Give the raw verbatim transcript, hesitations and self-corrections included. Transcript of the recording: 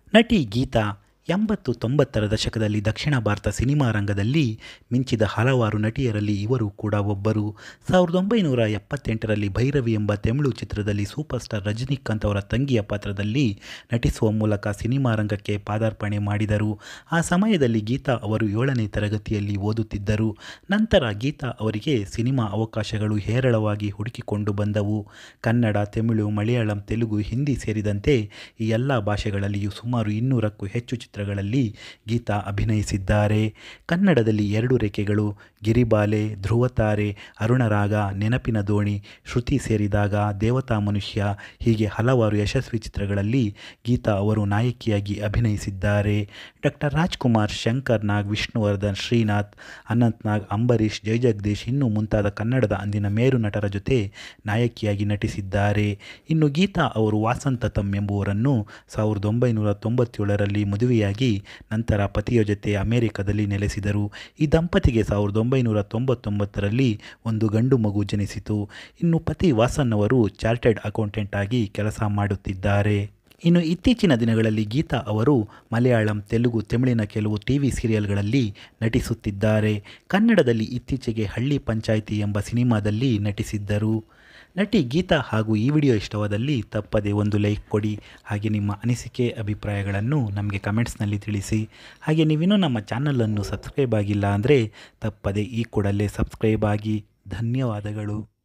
ನಟಿ ಗೀತಾ ಎಂಬತ್ತು ತೊಂಬತ್ತರ ದಶಕದಲ್ಲಿ ದಕ್ಷಿಣ ಭಾರತ ಸಿನಿಮಾ ರಂಗದಲ್ಲಿ ಮಿಂಚಿದ ಹಲವಾರು ನಟಿಯರಲ್ಲಿ ಇವರು ಕೂಡ ಒಬ್ಬರು. ಸಾವಿರದ ಒಂಬೈನೂರ ಎಪ್ಪತ್ತೆಂಟರಲ್ಲಿ ಭೈರವಿ ಎಂಬ ತಮಿಳು ಚಿತ್ರದಲ್ಲಿ ಸೂಪರ್ ಸ್ಟಾರ್ ರಜನಿಕಾಂತ್ ಅವರ ತಂಗಿಯ ಪಾತ್ರದಲ್ಲಿ ನಟಿಸುವ ಮೂಲಕ ಸಿನಿಮಾ ರಂಗಕ್ಕೆ ಪಾದಾರ್ಪಣೆ ಮಾಡಿದರು. ಆ ಸಮಯದಲ್ಲಿ ಗೀತಾ ಅವರು ಏಳನೇ ತರಗತಿಯಲ್ಲಿ ಓದುತ್ತಿದ್ದರು. ನಂತರ ಗೀತಾ ಅವರಿಗೆ ಸಿನಿಮಾ ಅವಕಾಶಗಳು ಹೇರಳವಾಗಿ ಹುಡುಕಿಕೊಂಡು ಬಂದವು. ಕನ್ನಡ, ತಮಿಳು, ಮಲಯಾಳಂ, ತೆಲುಗು, ಹಿಂದಿ ಸೇರಿದಂತೆ ಈ ಎಲ್ಲ ಭಾಷೆಗಳಲ್ಲಿಯೂ ಸುಮಾರು ಇನ್ನೂರಕ್ಕೂ ಹೆಚ್ಚು ಚಿತ್ರಗಳಲ್ಲಿ ಗೀತಾ ಅಭಿನಯಿಸಿದ್ದಾರೆ. ಕನ್ನಡದಲ್ಲಿ ಎರಡು ರೇಖೆಗಳು, ಗಿರಿಬಾಲೆ, ಧ್ರುವತಾರೆ, ಅರುಣರಾಗ, ನೆನಪಿನ ದೋಣಿ, ಶ್ರುತಿ ಸೇರಿದಾಗ, ದೇವತಾ ಮನುಷ್ಯ ಹೀಗೆ ಹಲವಾರು ಯಶಸ್ವಿ ಚಿತ್ರಗಳಲ್ಲಿ ಗೀತಾ ಅವರು ನಾಯಕಿಯಾಗಿ ಅಭಿನಯಿಸಿದ್ದಾರೆ. ಡಾಕ್ಟರ್ ರಾಜ್ಕುಮಾರ್, ಶಂಕರ್ ನಾಗ್, ವಿಷ್ಣುವರ್ಧನ್, ಶ್ರೀನಾಥ್, ಅನಂತ್ ನಾಗ್, ಅಂಬರೀಷ್, ಜಯಜಗದೀಶ್ ಇನ್ನೂ ಮುಂತಾದ ಕನ್ನಡದ ಅಂದಿನ ಮೇರು ನಟರ ಜೊತೆ ನಾಯಕಿಯಾಗಿ ನಟಿಸಿದ್ದಾರೆ. ಇನ್ನು ಗೀತಾ ಅವರು ವಾಸಂತತಂ ಎಂಬುವರನ್ನು ಸಾವಿರದ ಒಂಬೈನೂರ ತೊಂಬತ್ತೇಳರಲ್ಲಿ ಮದುವೆಯಾಗಿ ನಂತರ ಪತಿಯ ಜೊತೆ ಅಮೆರಿಕದಲ್ಲಿ ನೆಲೆಸಿದರು. ಈ ದಂಪತಿಗೆ ಸಾವಿರದ ಒಂಬೈನೂರ ತೊಂಬತ್ತೊಂಬತ್ತರಲ್ಲಿ ಒಂದು ಗಂಡು ಮಗು ಜನಿಸಿತು. ಇನ್ನು ಪತಿ ವಾಸನ್ ಅವರು ಚಾರ್ಟೆಡ್ ಅಕೌಂಟೆಂಟ್ ಆಗಿ ಕೆಲಸ ಮಾಡುತ್ತಿದ್ದಾರೆ. ಇನ್ನು ಇತ್ತೀಚಿನ ದಿನಗಳಲ್ಲಿ ಗೀತಾ ಅವರು ಮಲಯಾಳಂ, ತೆಲುಗು, ತಮಿಳಿನ ಕೆಲವು ಟಿವಿ ಸೀರಿಯಲ್ಗಳಲ್ಲಿ ನಟಿಸುತ್ತಿದ್ದಾರೆ. ಕನ್ನಡದಲ್ಲಿ ಇತ್ತೀಚೆಗೆ ಹಳ್ಳಿ ಪಂಚಾಯಿತಿ ಎಂಬ ಸಿನಿಮಾದಲ್ಲಿ ನಟಿಸಿದ್ದರು. ನಟಿ ಗೀತಾ ಹಾಗೂ ಈ ವಿಡಿಯೋ ಇಷ್ಟವಾದಲ್ಲಿ ತಪ್ಪದೆ ಒಂದು ಲೈಕ್ ಕೊಡಿ. ಹಾಗೆ ನಿಮ್ಮ ಅನಿಸಿಕೆ ಅಭಿಪ್ರಾಯಗಳನ್ನು ನಮಗೆ ಕಮೆಂಟ್ಸ್ನಲ್ಲಿ ತಿಳಿಸಿ. ಹಾಗೆ ನೀವಿನ್ನೂ ನಮ್ಮ ಚಾನಲನ್ನು ಸಬ್ಸ್ಕ್ರೈಬ್ ಆಗಿಲ್ಲ ಅಂದರೆ ತಪ್ಪದೆ ಈ ಕೂಡಲೇ ಸಬ್ಸ್ಕ್ರೈಬ್ ಆಗಿ. ಧನ್ಯವಾದಗಳು.